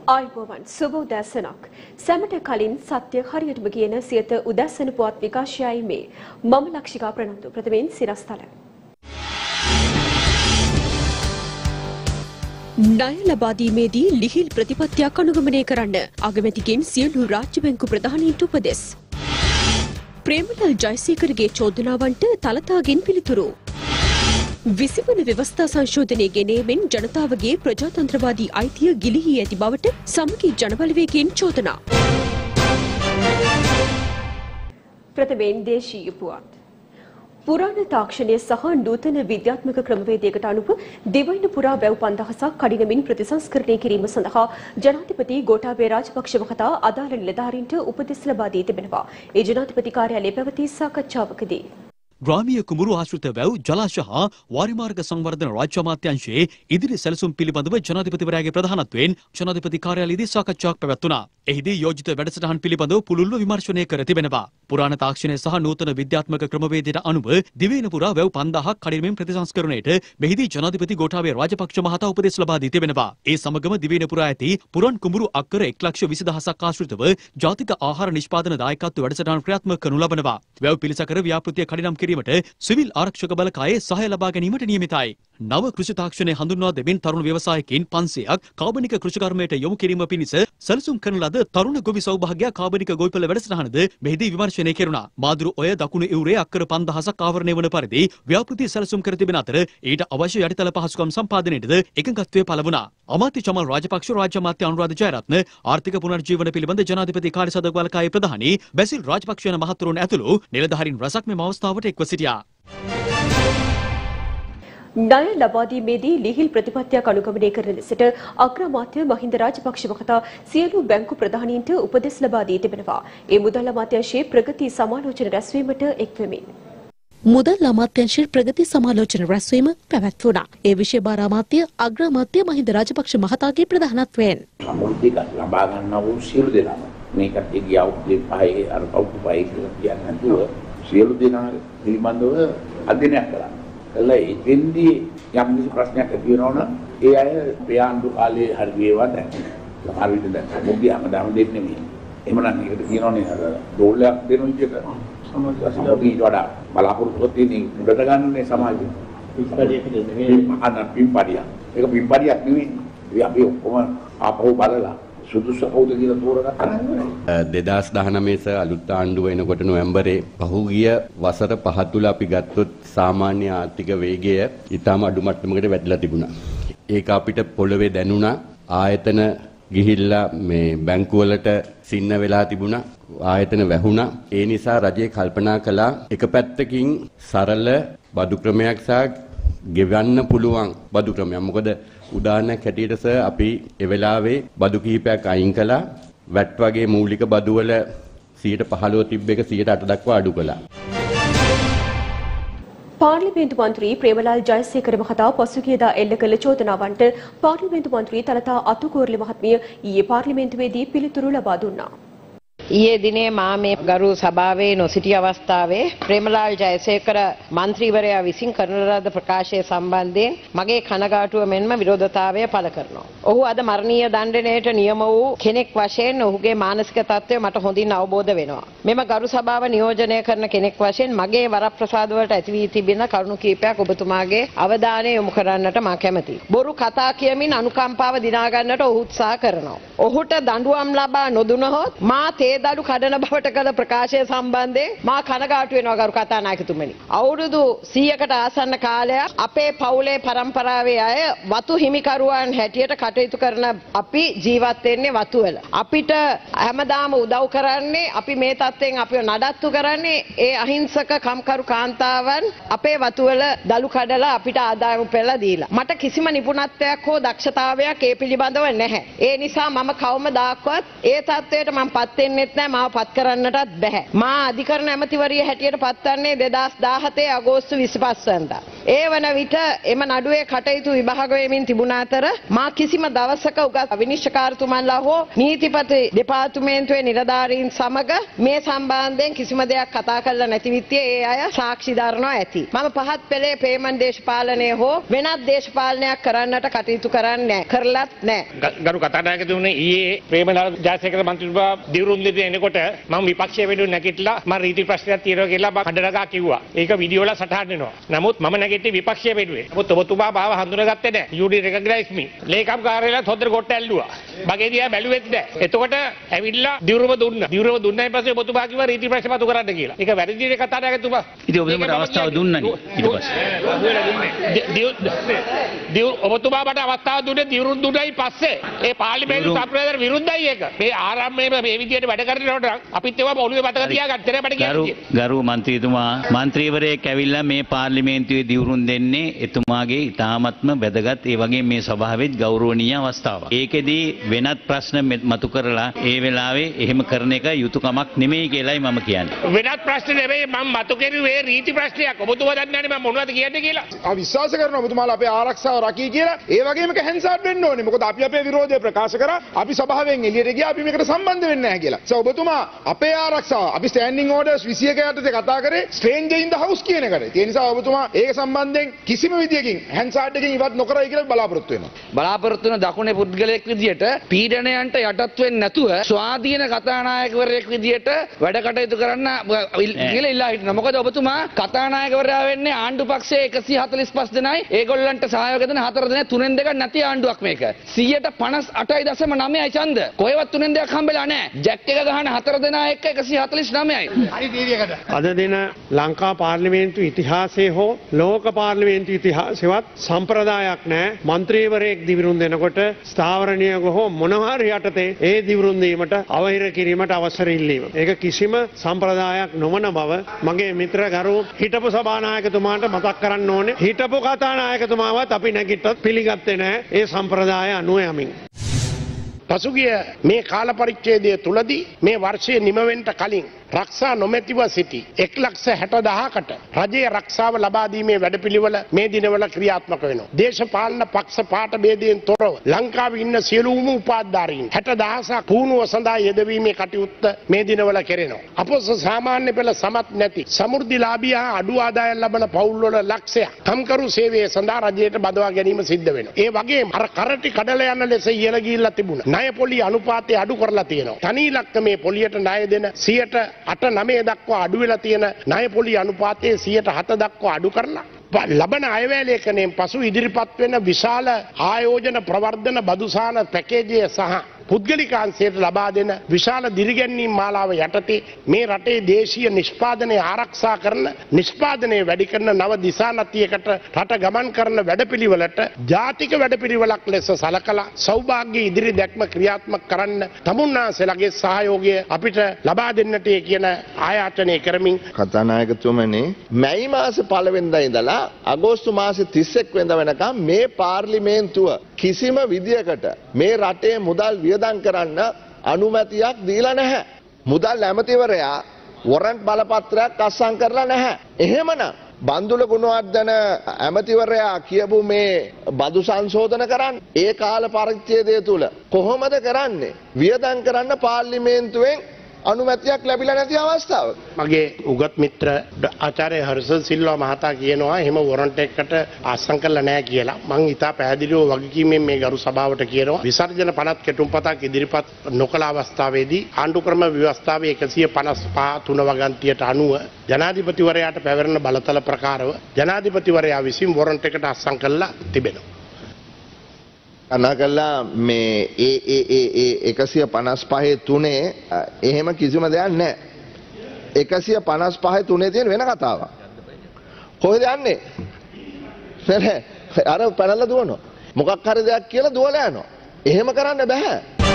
ආයුබෝවන් සුබ උදෑසනක්. සැමට කලින් සත්‍ය හරියටම කියන සියත උදෑසන පුවත් විකාශයයි මේ. මම ලක්ෂිකා ප්‍රනන්දු. ප්‍රථමයෙන් සිරස්තල. ණය ලබා දීමේදී ලිහිල් ප්‍රතිපත්තියක් අනුගමනය කරන්න අගමැතිගෙන් සියලු රාජ්‍ය බැංකු ප්‍රධානීන්ට උපදෙස්. ප්‍රේමලාල් ජයසේකරගේ චෝදනාවන්ට තලතාගෙන් පිළිතුරු. විසිවන ව්‍යවස්ථා සංශෝධනය ගෙනීමෙන් ජනතාවගේ ප්‍රජාතන්ත්‍රවාදී අයිතිය ගිලිහී ඇති බවට සමගි ජනබලවේගයෙන් චෝදනා. ප්‍රථමයෙන් දේශීය පුවත්. පුරාණ තාක්ෂණය සහ නූතන විද්‍යාත්මක ක්‍රමවේදයකට අනුව දිවයින පුරා වැව් 5000ක් කඩිනමින් ප්‍රතිසංස්කරණය කිරීම සඳහා ජනාධිපති ගෝඨාභය රාජපක්ෂ මහතා අදාළ නිලධාරීන්ට උපදෙස් ලබා දී තිබෙනවා. ඒ ජනාධිපති කාර්යාලයේ පැවති සාකච්ඡාවකදී ග්‍රාමීය කුඹුරු ආශ්‍රිත වැව් ජලාශ හා වාරිමාර්ග සංවර්ධන රාජ්‍ය අමාත්‍යාංශයේ ඉදිරි සැලසුම් පිළිබඳව ජනාධිපතිවරයාගේ ප්‍රධානත්වයෙන් ජනාධිපති කාර්යාලයේදී සාකච්ඡාවක් පැවැත්වුණා. එහිදී යෝජිත වැඩසටහන් පිළිබඳව පුළුල්ව විමර්ශනය කර තිබෙනවා. පුරාණ තාක්ෂණය සහ නූතන විද්‍යාත්මක ක්‍රමවේදයට අනුව දිවයින පුරා වැව් 5000ක් කඩිනමින් ප්‍රතිසංස්කරණයට මෙහිදී ජනාධිපති ගෝඨාභය රාජපක්ෂ මහතා උපදෙස් ලබා දී තිබෙනවා. ඒ සමගම දිවයින පුරා ඇති පුරන් කුඹුරු අක්කර 1,20,000ක් ආශ්‍රිතව ජාතික ආහාර නිෂ්පාදන දායකත්ව වැඩසටහන් ක්‍රියාත්මක කරනු ලබනවා. වැව් පිළිසකර ව්‍යාපෘතිය කඩිනම් කිරීමට සිවිල් ආරක්ෂක බලකායේ සහාය ලබා ගැනීමට නියමිතයි. නව කෘෂි තාක්ෂණය හඳුන්වා දෙමින් තරුණ ව්‍යවසායකින් 500ක් කාබනික කෘෂිකර්මයට යොමු කිරීම පිණිස සැලසුම් කරන ලද තරුණ ගොවි සෞභාග්‍ය කාබනික ගොවිපළ වැඩසටහනද මෙහිදී විමර්ශනය කෙරුණා. මාදුරු ඔය දකුණු ඉවුරේ අක්කර 5000ක් ආවරණය වන පරිදි ව්‍යාපෘති සැලසුම් කර තිබෙන අතර ඊට අවශ්‍ය යටිතල පහසුකම් සම්පාදනයේද එකඟත්වය පළ වුණා. අමාත්‍ය චමල් රාජපක්ෂ රාජ්‍ය අමාත්‍ය අනුරාධ ජයරත්න ආර්ථික පුනර්ජීවන පිළිබඳ ජනාධිපති කාර්යසභාව බලකායේ ප්‍රධානී බැසිල් රාජපක්ෂ යන මහතුරුන් ඇතුළු නිලධාරීන් රැසක් මෙම අවස්ථාවට එක්ව සිටියා. ණය ලබා දීමේදී ලිහිල් ප්‍රතිපත්තියක් අනුගමනය කරන ලෙසට අග්‍රාමාත්‍ය මහින්ද රාජපක්ෂ මහතා සියලු බැංකු ප්‍රධානීන්ට උපදෙස් ලබා දී තිබෙනවා. ඒ මුදල් අමාත්‍යාංශයේ ප්‍රගති සමාලෝචන රැස්වීමට එක්වෙමින් මුදල් අමාත්‍යාංශයේ ප්‍රගති සමාලෝචන රැස්වීම පැවැත්වුණා. ඒ විෂය භාර අමාත්‍ය අග්‍රාමාත්‍ය මහින්ද රාජපක්ෂ මහතාගේ ප්‍රධානත්වයෙන් සම්මුතික ලබා ගන්නා වූ සියලු දෙනාම මේකට ගිය අවුරුදු 5 අර අවුරුදු 5 කියලා කියන්නේ නැතුව සියලු දෙනා පිළිබඳව අධ්‍යයනයක් කරනවා. එලා එතෙන්දී යම් කිසි ප්‍රශ්නයක් ඇති වෙනවා නම් ඒ අය ප්‍රයාන්දු කාලේ හරි වේවා දැන් සමහර විට දැන් මොකද හැමදාම දෙන්නේ නෙමෙයි. එහෙම නම් ඒකට කියනෝනේ අර ඩෝලයක් දෙන විදිහට සමාජවාදී වඩා බලාපොරොත්තු තියෙන උඩට ගන්නනේ සමාජය. පිම්පඩියක් නෙමෙයි. පිම්පඩියක්. ඒක පිම්පඩියක් නෙමෙයි. අපි ඔක්කොම ආපහු බලලා සුදුසු කවුද කියලා තෝරගත්තා නේද? 2019 අලුත් ආණ්ඩුව එනකොට නොවැම්බරේ පහුගිය වසර 5 තුල අපි ගත්තොත් සාමාන්‍ය ආර්ථික වේගය ඊටම අඩු මට්ටමකට වැටලා තිබුණා. ඒක අපිට පොළවේ දැනුණා. ආයතන ගිහිල්ලා මේ බැංකු වලට සින්න වෙලා තිබුණා. ආයතන වැහුණා. ඒ නිසා රජය කල්පනා කළා එක පැත්තකින් සරල බදු ක්‍රමයක් සහ ගෙවන්න පුළුවන් බදු ක්‍රමයක්. මොකද උදාහරණයක් හැටියට සර් අපි ඒ වෙලාවේ බදු කිහිපයක් අයින් කළා. වැට් වගේ මූලික බදු වල 15% තිබ්බ එක 8% දක්වා අඩු කළා. පාර්ලිමේන්තු මන්ත්‍රී ප්‍රේමලාල් ජයසේකර මහතා පසුගියදා එල්ල කළ චෝදනාවන්ට පාර්ලිමේන්තු මන්ත්‍රී තලතා අතුකෝරළි මහත්මිය ඊයේ පාර්ලිමේන්තුවේදී පිළිතුරු ලබා දුන්නා. ඊයේ දිනේ මා මේ ගරු සභාවේ නොසිටි අවස්ථාවේ ප්‍රේමලාල් ජයසේකර මන්ත්‍රීවරයා විසින් කරන ලද ප්‍රකාශය සම්බන්ධයෙන් මගේ කනගාටුව මෙන්ම විරෝධතාවය පළ කරනවා. ඔහු අද මරණීය දණ්ඩනයට නියම වූ කෙනෙක් වශයෙන් ඔහුගේ මානසික තත්ත්වය මට හොඳින් අවබෝධ වෙනවා. මෙම ගරු සභාව නියෝජනය කරන කෙනෙක් වශයෙන් මගේ වරප්‍රසාද වලට ඇති වී තිබෙන කරුණු කීපයක් ඔබතුමාගේ අවධානය යොමු කරන්නට මා කැමැතියි. බොරු කතා කියමින් අනුකම්පාව දිනා ගන්නට ඔහු උත්සාහ කරනවා. ඔහුට දඬුවම් ලබා නොදුනහොත් මා දඩු කඩන බවට කළ ප්‍රකාශය සම්බන්ධයෙන් මා කනගාටු වෙනවා ගරු කතානායකතුමනි. අවුරුදු 100කට ආසන්න කාලයක් අපේ පවුලේ පරම්පරාවේ අය වතු හිමිකරුවන් හැටියට කටයුතු කරන අපි ජීවත් වෙන්නේ වතු වල. අපිට හැමදාම උදව් කරන්නේ අපි මේ තත්ත්වයෙන් අපිව නඩත්තු කරන්නේ ඒ අහිංසක කම්කරු කාන්තාවන් අපේ වතු වල දලු කඩලා අපිට ආදායම පෙළ දීලා. මට කිසිම නිපුණත්වයක් හෝ දක්ෂතාවයක් ඒ පිළිබඳව නැහැ. ඒ නිසා මම කවමදාක්වත් ඒ තත්ත්වයට මම පත් වෙන්නේ නැහැ. මාව පත් කරන්නටත් බැහැ. මා අධිකරණ ඇමතිවරිය හැටියට පත්වන්නේ 2017 අගෝස්තු 25 වෙනිදා. ඒ වන විට එම නඩුවේ කටයුතු විභාග වෙමින් තිබුණ අතර මා කිසිම දවසක උගත් විනිශ්චයකාරතුමන්ලා හෝ නීතිපති දෙපාර්තමේන්තුවේ නිලධාරීන් සමග මේ සම්බන්ධයෙන් කිසිම දෙයක් කතා කරලා නැති විත්තිය ඒ අය සාක්ෂි දරනවා ඇති. මම පහත් පෙළේ පේමන් දේශපාලනය හෝ වෙනත් දේශපාලනයක් කරන්නට කටයුතු කරන්නේ නැහැ. කරලත් නැහැ. ගරු කතානායකතුමනි ඊයේ ප්‍රේමලාල් ජයසේකර මන්ත්‍රීතුමා දිවුරුම් දෙන්න එනකොට මම විපක්ෂයේ වෙනුවෙන් නැගිටලා මම රීති ප්‍රශ්නයක් තියෙනවා කියලා කඩනගා කිව්වා. ඒක වීඩියෝ වල සටහන් වෙනවා. නමුත් මම නැගිටින්නේ විපක්ෂයේ වෙනුවෙන්. නමුත් ඔබතුමා මාව හඳුනාගත්තේ නැහැ. You did recognize me. ලේකම් කාර්යාලයත් හොද්දට කොට ඇල්ලුවා. මගේ දිහා බැලුවෙත් නැහැ. එතකොට ඇවිල්ලා දිවුරුම දුන්නා. දිවුරුම දුන්නායින් පස්සේ ඔබතුමා කිව්වා රීති ප්‍රශ්න මතු කරන්න කියලා. ඒක වැරදිනේ කතානායකතුමා. ඉතින් ඔබතුමාට අවස්ථාව දුන්නනේ ඊට පස්සේ. ඔබතුමා මට අවස්ථාව දුන්නේ දිවුරුම් දුන්නයි පස්සේ. ඒ පාර්ලිමේන්තු සම්ප්‍රදායට විරුද්ධයි ඒක. මේ ආරම්භයේ මේ විදියට වැඩ කරනකොට අපිත් ඒවා ඔළුවේ මතක තියාගන්න තේරෙ මට කියන්නේ. ගරු මන්ත්‍රීතුමා මන්ත්‍රීවරයෙක් ඇවිල්ලා මේ පාර්ලිමේන්තුවේ දිවුරුම් දෙන්නේ එතුමාගේ ඉතාමත්ම වැදගත් ඒ වගේ මේ සභාවෙත් ගෞරවනීය අවස්ථාවක්. ඒකෙදී වෙනත් ප්‍රශ්න මතු කරලා ඒ වෙලාවේ එහෙම කරන එක යුතුයකමක් නෙමෙයි කියලායි මම කියන්නේ. වෙනත් ප්‍රශ්න නෙමෙයි මම මතු කරුවේ රීති ප්‍රශ්නයක්. ඔබතුමා දන්නේ නැහැ මම මොනවද කියන්නේ කියලා. විශ්වාස කරනවා ඔබතුමාලා අපේ ආරක්ෂාව රකී කියලා. ඒ වගේම කැන්සාර් වෙන්න ඕනේ. මොකද අපි අපේ විරෝධය ප්‍රකාශ කරා. අපි සභාවෙන් එළියට ගියා. අපි මේකට සම්බන්ධ වෙන්නේ නැහැ කියලා. ඔබතුමා අපේ ආරක්ෂාව අපි ස්ටෑන්ඩින් ඕඩර්ස් 21 යටතේ කතා කරේ ස්ට්‍රේන්ජර් ඉන් ද හවුස් කියන එකට. ඒ නිසා ඔබතුමා ඒක සම්බන්ධයෙන් කිසිම විදියකින් හැන්සාර්ඩ් එකකින් ඉවත් නොකරයි කියලා බලාපොරොත්තු වෙනවා. බලාපොරොත්තු වෙන දකුණේ පුද්ගලයෙක් විදියට පීඩනයන්ට යටත් වෙන්නේ නැතුව ස්වාධීන කතානායකවරයෙක් විදියට වැඩ කටයුතු කරන්න කියලා ඉල්ලා හිටිනවා. මොකද ඔබතුමා කතානායකවරයා වෙන්නේ ආණ්ඩු පක්ෂයේ 145 දෙනයි. ඒගොල්ලන්ට සහයෝගය දෙන 4 දෙනෙක් 3න් 2ක් නැති ආණ්ඩුවක් මේක. 58.9යි ඡන්ද. කොහෙවත් 3න් 2ක් හම්බෙලා නැහැ. ජැක් එක ගහන 4 දෙනා එක්ක 149යි. හරි තීරියකට. අද දින ලංකා පාර්ලිමේන්තු ඉතිහාසයේ හෝ ලෝක පාර්ලිමේන්තු ඉතිහාසෙවත් සම්ප්‍රදායක් නැහැ. මන්ත්‍රීවරයෙක් දිවිරුම් දෙනකොට ස්ථාවර නියෝග හෝ මොනවා හරි යටතේ ඒ දිවිරුම් දීමට අවහිර කිරීමට අවසර ඉල්ලීම. ඒක කිසිම සම්ප්‍රදායක් නොවන බව මගේ මිත්‍ර ගරු හිටපු සභානායකතුමාට මතක් කරන්න ඕනේ. හිටපු කතානායකතුමාවත් අපි නැගිට්ටත් පිළිගත්තේ නැහැ ඒ සම්ප්‍රදාය අනුව යමින්. පසුගිය මේ කාල පරිච්ඡේදය තුලදී මේ වර්ෂයේ නිම වෙන්න කලින් රක්ෂා නොමැතිව සිටි 1,60,000කට රජයේ රක්ෂාව ලබා දීමේ වැඩපිළිවෙල මේ දිනවල ක්‍රියාත්මක වෙනවා. දේශපාලන පක්ෂ පාට ભેදයෙන් තොරව ලංකාවේ ඉන්න සියලුම උපාධිධාරීන් 60,000ක් පුහුණුව සඳහා යෙදවීමේ කටයුත්ත මේ දිනවල කෙරෙනවා. අපොස සාමාන්‍ය පෙළ සමත් නැති සමෘද්ධිලාභී හා අඩු ආදායම් ලබන පවුල්වල ලක්ෂයක් කම්කරු සේවය සඳහා රජයට බදවා ගැනීම සිද්ධ වෙනවා. ඒ වගේම අර කරටි කඩලා යන ලෙස ඉහළ ගිහිල්ලා තිබුණා. ණය පොලි අනුපාතය අඩු කරලා තියෙනවා. තනි ඉලක්කමේ පොලියට ණය දෙන 8-9 දක්වා අඩු වෙලා තියෙන ණය පොලි අනුපාතයේ 7 දක්වා අඩු කරලා ලබන අයවැයලේඛනයෙන් පසු ඉදිරිපත් වෙන විශාල ආයෝජන ප්‍රවර්ධන බදුසාන පැකේජය සහ පුද්ගලිකාංශයට ලබා දෙන විශාල දිරිගැන්වීම් මාලාව යටතේ මේ රටේ දේශීය නිෂ්පාදනය ආරක්ෂා කරන නිෂ්පාදනය වැඩි කරන නව දිසානතියකට රට ගමන් කරන වැඩපිළිවෙලට ජාතික වැඩපිළිවෙලක් ලෙස සලකලා සෞභාග්‍ය ඉදිරි දැක්ම ක්‍රියාත්මක කරන්න තමුන්නාන්සේලාගේ සහයෝගය අපිට ලබා දෙන්නට කියන ආයාචනය කරමින් කතානායකතුමනි මැයි මාස 1 වෙනිදා ඉඳලා අගෝස්තු මාසේ 31 වෙනිදා වෙනකම් මේ පාර්ලිමේන්තුව කිසිම විදියකට මේ රටේ මුදල් වියදම් කරන්න අනුමැතියක් දීලා නැහැ. මුදල් ඇමතිවරයා වොරන්ට් බලපත්‍රයක් අත්සන් කරලා නැහැ. එහෙමනම් බන්දුල ගුණවර්ධන ඇමතිවරයා කියපු මේ බදු සංශෝධන කරන්න ඒ කාල පරිච්ඡේදය තුල කොහොමද කරන්නේ? වියදම් කරන්න පාර්ලිමේන්තුවෙන් අනුමැතියක් ලැබිලා නැති අවස්ථාවක. මගේ උගත් මිත්‍ර ආචාර්ය හර්ෂල් සිල්වා මහතා කියනවා එහෙම වොරන්ට් එකකට අත්සන් කරලා නැහැ කියලා. මම ඊටා පැහැදිලිව වගකීමෙන් මේ ගරු සභාවට කියනවා විසර්ජන පනත් කෙටුම්පතක් ඉදිරිපත් නොකළ අවස්ථාවේදී ආණ්ඩු ක්‍රම ව්‍යවස්ථාවේ 155 3 වගන්තියට අනුව ජනාධිපතිවරයාට පැවරෙන බලතල ප්‍රකාරව ජනාධිපතිවරයා විසින් වොරන්ට් එකට අත්සන් කළා තිබෙනවා. අනාගල්ලා මේ 155 එහෙම කිසිම දෙයක් නැහැ. 155 තියෙන වෙන කතාවක්. කොහෙද යන්නේ? අර පැනලා දුවනවා. මොකක් හරි දෙයක් කියලා දුවලා යනවා. එහෙම කරන්න බෑ.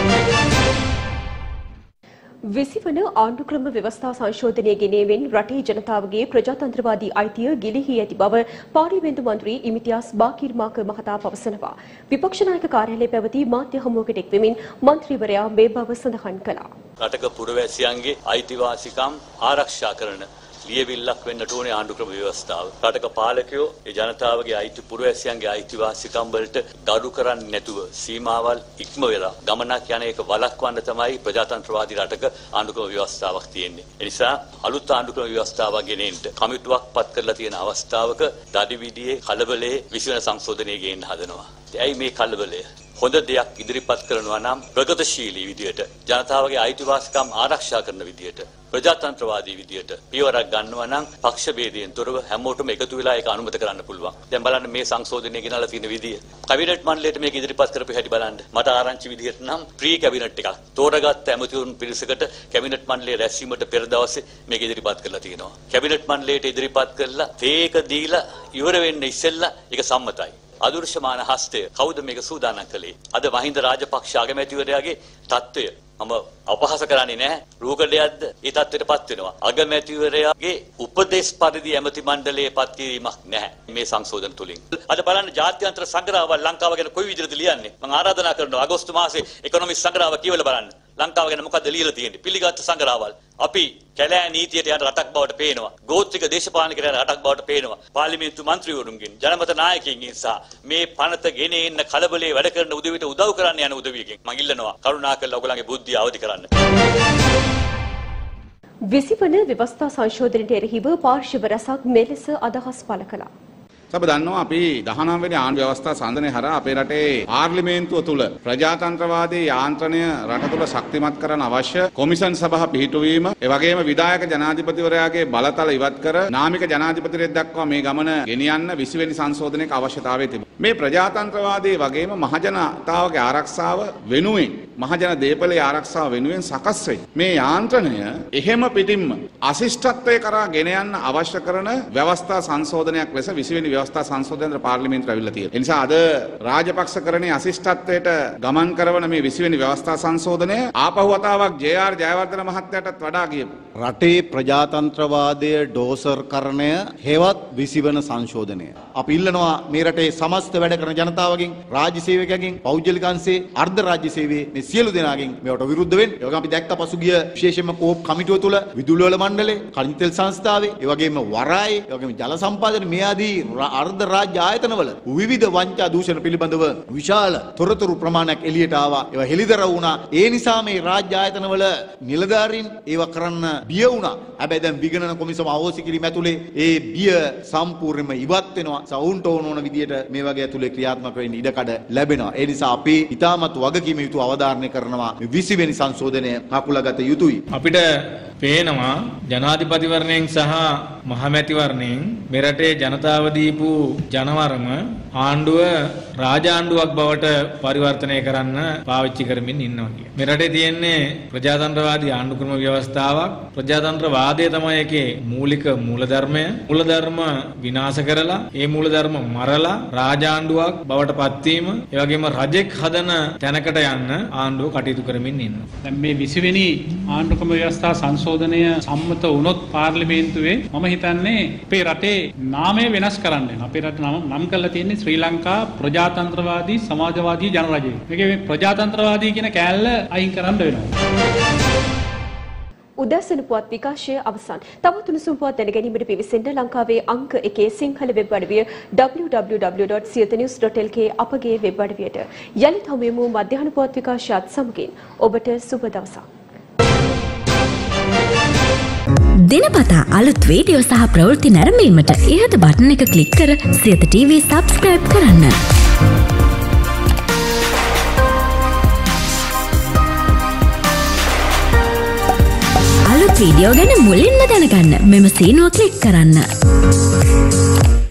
20 වන ආණ්ඩුක්‍රම ව්‍යවස්ථා සංශෝධනය ගෙනීමෙන් රටේ ජනතාවගේ ප්‍රජාතන්ත්‍රවාදී අයිතිය ගිලිහී ඇති බව පාර්ලිමේන්තු මන්ත්‍රී ඉමිතියාස් බාකිර්මාක මහතා පවසනවා. විපක්ෂ නායක කාර්යාලයේ පැවති මාධ්‍ය හමුවකට එක්වෙමින් මන්ත්‍රීවරයා මේ බව සඳහන් කළා. රටක පුරවැසියන්ගේ අයිතිවාසිකම් ආරක්ෂා කරන ලියවිල්ලක් වෙන්නට ඕනේ ආණ්ඩු ක්‍රම ව්‍යවස්ථාව. රටක පාලකයෝ ඒ ජනතාවගේ අයිති පුරවැසියන්ගේ අයිතිවාසිකම් වලට ගරු කරන්නේ නැතුව සීමාවල් ඉක්ම වෙලා ගමනක් යන එක වළක්වන්න තමයි ප්‍රජාතන්ත්‍රවාදී රටක ආණ්ඩු ක්‍රම ව්‍යවස්ථාවක් තියෙන්නේ. ඒ නිසා අලුත් ආණ්ඩු ක්‍රම ව්‍යවස්ථාවක් ගෙනෙන්න කමිටුවක් පත් කරලා තියෙන අවස්ථාවක දඩිවිඩියේ කලබලයේ 20 වෙනි සංශෝධනය ගේන්න හදනවා. ඇයි මේ කලබලය? හොඳ දෙයක් ඉදිරිපත් කරනවා නම් ප්‍රගතිශීලී විදියට ජනතාවගේ අයිතිවාසිකම් ආරක්ෂා කරන විදියට ප්‍රජාතන්ත්‍රවාදී විදියට පියවරක් ගන්නවා නම් පක්ෂ ભેදයෙන් තොරව හැමෝටම එකතු වෙලා ඒක අනුමත කරන්න පුළුවන්. දැන් බලන්න මේ සංශෝධනය ගෙනල්ලා තියෙන විදිය. කැබිනට් මණ්ඩලයට මේක ඉදිරිපත් කරපු හැටි බලන්න. මට ආරංචි විදියට නම් ප්‍රී කැබිනට් එකක් තෝරාගත්ත ඇමතිවරුන් පිරිසකට කැබිනට් මණ්ඩලයේ රැස්වීමට පෙර දවසේ මේක ඉදිරිපත් කරලා තියෙනවා. කැබිනට් මණ්ඩලයට ඉදිරිපත් කරලා තේක දීලා ඉවර වෙන්න ඉස්සෙල්ලා ඒක සම්මතයි. අදුර්ශමාන හස්තය කවුද මේක සූදානම් කළේ? අද මහින්ද රාජපක්ෂ අගමැතිවරයාගේ තත්ත්වය මම අපහාස කරන්නේ නැහැ. රූකඩයක්ද ඒ තත්ත්වයටපත් වෙනවා. අගමැතිවරයාගේ උපදේශ පරිදි ඇමති මණ්ඩලයේ පත් කිරීමක් නැහැ මේ සංශෝධන තුලින්. අද බලන්න ජාත්‍යන්තර සංග්‍රහවල් ලංකාව ගැන කොයි විදිහටද ලියන්නේ? මම ආරාධනා කරනවා අගෝස්තු මාසේ ඉකොනොමික් සංග්‍රහව කියවලා බලන්න. ලංකාව ගැන මොකද්ද ලියලා තියෙන්නේ? පිළිගත් සංග්‍රහවල්. අපි කැලෑ නීතියට යන රටක් බවට පේනවා. ගෝත්‍රික දේශපාලනිකයට යන රටක් බවට පේනවා. පාර්ලිමේන්තු මන්ත්‍රීවරුන්ගෙන් ජනමත නායකයින්ගෙන් සහ මේ පනත ගෙන එන්න කලබලේ වැඩ කරන උදවියට උදව් කරන්න යන උදවියකින් මම ඉල්ලනවා කරුණාකරලා ඔයගොල්ලන්ගේ බුද්ධිය අවදි කරන්න. 20 වන ව්‍යවස්ථා සංශෝධනයට එරෙහිව පාර්ශව රැසක් මෙලෙස අදහස් පළ කළා. ඔබ දන්නවා අපි 19 වෙනි ආණ්ඩු ව්‍යවස්ථා සංශෝධනය හරහා අපේ රටේ පාර්ලිමේන්තුව තුල ප්‍රජාතන්ත්‍රවාදී යාන්ත්‍රණය රට තුල ශක්තිමත් කරන්න අවශ්‍ය කොමිෂන් සභා පිහිටුවීම, ඒ වගේම විධායක ජනාධිපතිවරයාගේ බලතල ඉවත් කර නාමික ජනාධිපතිවරයෙක් දක්වා මේ ගමන ගෙනියන්න 20 වෙනි සංශෝධනයක අවශ්‍යතාවය තිබුණා. මේ ප්‍රජාතන්ත්‍රවාදී වගේම මහජනතාවගේ ආරක්ෂාව වෙනුවෙන් මහජන දේපලේ ආරක්ෂාව වෙනුවෙන් සකස් වෙයි. මේ යාන්ත්‍රණය එහෙම පිටින්ම අශිෂ්ටත්වයේ කරා ගෙන යන්න අවශ්‍ය කරන ව්‍යවස්ථා සංශෝධනයක් ලෙස 20 වෙනි ව්‍යවස්ථා සංශෝධනයේ පාර්ලිමේන්තුවට අවිල්ලා තියෙනවා. ඒ නිසා අද රාජපක්ෂකරණයේ අශිෂ්ටත්වයට ගමන් කරන මේ 20 වෙනි ව්‍යවස්ථා සංශෝධනය ආපහු වතාවක් ජේ.ආර්. ජයවර්ධන මහත්තයාටත් වඩා කියපු රටේ ප්‍රජාතන්ත්‍රවාදයේ ඩෝසර්කරණය හෙවත් 20 වන සංශෝධනය. අපි ඉල්ලනවා මේ රටේ සමස්ත වැඩ කරන ජනතාවගෙන්, රාජ්‍ය සේවකයන්ගෙන්, පෞද්ගලික අංශේ, අර්ධ රාජ්‍ය සේවයේ මේ සියලු දෙනාගෙන් මේවට විරුද්ධ වෙන්න. ඒ වගේම අපි දැක්ක පසුගිය විශේෂයෙන්ම කෝප් කමිටුව තුල විදුලි මණ්ඩලේ, කනිජ තෙල් සංස්ථාවේ, ඒ වගේම වරායේ, ඒ වගේම ජල සම්පාදන මේ ආදී අර්ධ රාජ්‍ය ආයතනවල විවිධ වංචා දූෂණ පිළිබඳව විශාල තොරතුරු ප්‍රමාණයක් එළියට ආවා. ඒවා හෙළිදරව් වුණා. ඒ නිසා මේ රාජ්‍ය ආයතනවල නිලධාරීන් ඒවා කරන්න බිය වුණා. හැබැයි දැන් විගණන කොමිසම අවෝසි කිරීම ඇතුලේ ඒ බිය සම්පූර්ණයෙන්ම ඉවත් වෙනවා. සවුන්ට ඕන විදියට මේ වගේ ඇතුලේ ක්‍රියාත්මක වෙන්න ඉඩකඩ ලැබෙනවා. ඒ නිසා අපි ඉතාමත් වගකීම යුතුව අවධාරණය කරනවා මේ 20 වෙනි සංශෝධනය කකුලගත යුතුයි. අපිට පේනවා ජනාධිපතිවරණයෙන් සහ මහමැතිවරණයෙන් මෙරටේ ජනතාව දීපු ජනවරම ආණ්ඩුව රාජාණ්ඩුවක් බවට පරිවර්තනය කරන්න පාවිච්චි කරමින් ඉන්නවා කියන්නේ. මෙරටේ තියෙන්නේ ප්‍රජාතන්ත්‍රවාදී ආණ්ඩු ක්‍රම ව්‍යවස්ථාවක්. ප්‍රජාතන්ත්‍රවාදය තමයි ඒකේ මූලික මූලධර්මය. මූලධර්ම විනාශ කරලා ඒ මූලධර්ම මරලා රාජාණ්ඩුවක් බවට පත්වීම, ඒ වගේම රජෙක් හදන තැනකට යන්න ආණ්ඩුව කටයුතු කරමින් ඉන්නවා. දැන් මේ 20 වෙනි ආණ්ඩු ක්‍රම ව්‍යවස්ථා සංශෝධනය සම්මත වුණොත් පාර්ලිමේන්තුවේ මම හිතන්නේ අපේ රටේ නාමය වෙනස් කරන්න වෙනවා. අපේ රට නම් කරලා තියෙන්නේ ශ්‍රී ලංකා ප්‍රජාතන්ත්‍රවාදී සමාජවාදී ජනරජය. මේකේ මේ ප්‍රජාතන්ත්‍රවාදී කියන කෑල්ල අයින් කරන්න වෙනවා. උදැසන පුවත් විකාශය අවසන්. තවත් උණුසුම් පුවත් දැනගැනීමට පිවිසෙන්න ලංකාවේ අංක 1 සිංහල වෙබ් අඩවිය www.siyathanews.lk අපගේ වෙබ් අඩවියට. යලිත් හමුවෙමු මධ්‍යහන පුවත් විකාශයත් සමගින්. ඔබට සුබ දවසක්. දිනපතා අලුත් වීඩියෝ සහ ප්‍රවෘත්ති නැරඹීමට ඉහත බටන් එක ක්ලික් කර සියත TV සබ්ස්ක්‍රයිබ් කරන්න. අලුත් වීඩියෝ ගැන මුලින්ම දැනගන්න මෙම සීනුව ක්ලික් කරන්න.